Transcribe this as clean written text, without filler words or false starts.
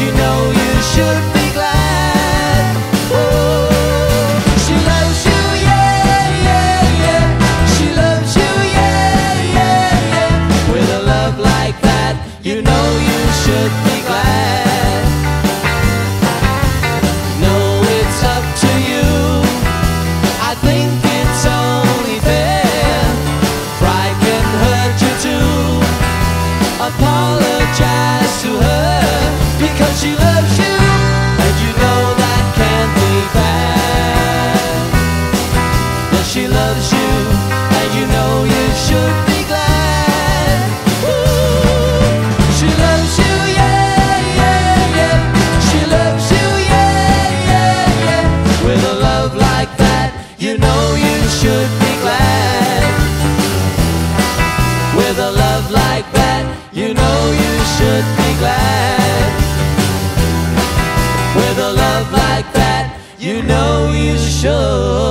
you know you should be glad. Oh, she loves you, yeah, yeah, yeah. She loves you, yeah, yeah, yeah. With a love like that, you know you should be glad. No, it's up to you. I think it's only fair. Pride can hurt you too. Apologize to her, because she loves you, and you know that can't be bad. But she loves you, and you know you should be glad. Ooh, she loves you, yeah, yeah, yeah. She loves you, yeah, yeah, yeah. With a love like that, you know you should be glad. With a love like that, you know you should be glad. With a love like that, you know you should.